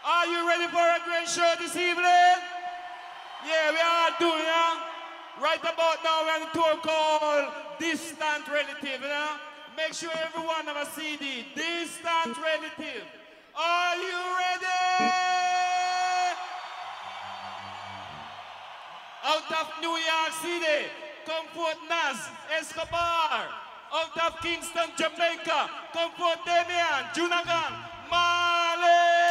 Are you ready for a great show this evening? Yeah, we are doing it. Right about now, we're on a tour called Distant Relative, you know? Make sure everyone have a CD, Distant Relative. Are you ready? Out of New York City, Comfort Nas, Escobar. Out of Kingston, Jamaica, Comfort Damian, Junagan, Marley.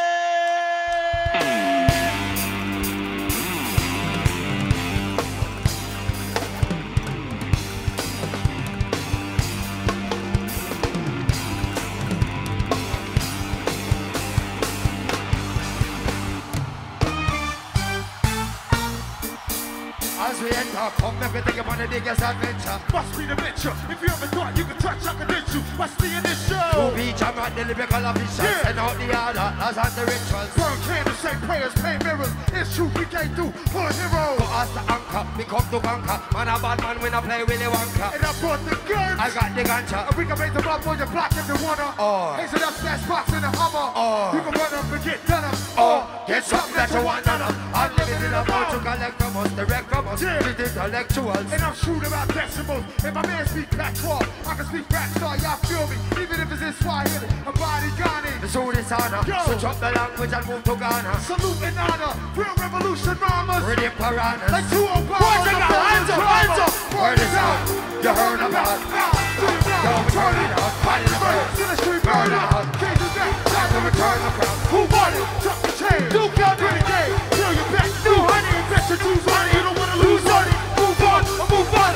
As we enter, come everything upon the biggest adventure. Must be the venture. If you ever thought you could touch, I can hit you. Must be in this show. To be jam at the lyrical officials. Yeah. Send out the order, as on the rituals. Burn candles, say prayers, paint mirrors. It's true, we came through for a hero. For us to anchor, we come to conquer. Man a bad man when I play Willy Wonka. And I brought the guns. I got the ganja. And we can make them up on your block if you wanna. Haze it up, smash box in the Hummer. You can run up and get done up. Get something that you want none of. I'm living in a mode to collect from us, direct from us. Yeah. With intellectuals. And I'm shrewd about decimals. And my man speak patois. I can speak rap star, y'all feel me. Even if it's in Swahili, a body Ghani. The soul is honor. Switch up the language and move to Ghana. Salute and honor. Real revolution mamas. Ready piranhas. Like 2 Obama. Hands up, hands up. Word is out. You heard about. Don't turn it out. Fight in the bird. To the street, burn out. Change the back. Time to return the crowd. Who won it? Chuck the chain. Duke out in the game. Feel your back. Do honey. Bet your dues honey. You don't want to lose honey. Move on. Move on.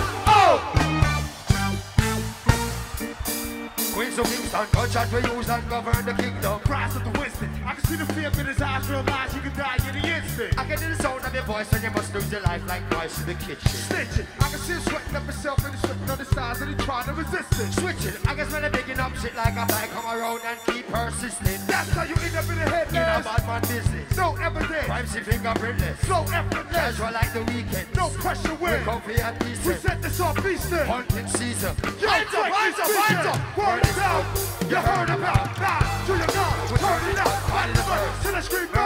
Queens of Kingston, gunshot we use and govern the kingdom. Cries of the Winston. I can see the fear in his eyes, realize you can die in the instant. I can hear the sound of your voice and you must lose your life like twice in the kitchen. Snitching. I can see him sweating up himself and he's sweating on the sides and he's trying to resist it. Switching. I can smell him digging up shit like a bag. Come around and keep persisting. That's how you end up in the head, man. In a bad man business. No evidence. Crimes in fingerprintless. So effortless. Casual like the weekend. No pressure win. We're comfy and decent. We set this off feasting. Hunting season. Hands up, hands up, hands up. Word is out. You heard about. Nah, to your God. Turn it up. Fight in the bird. To the street.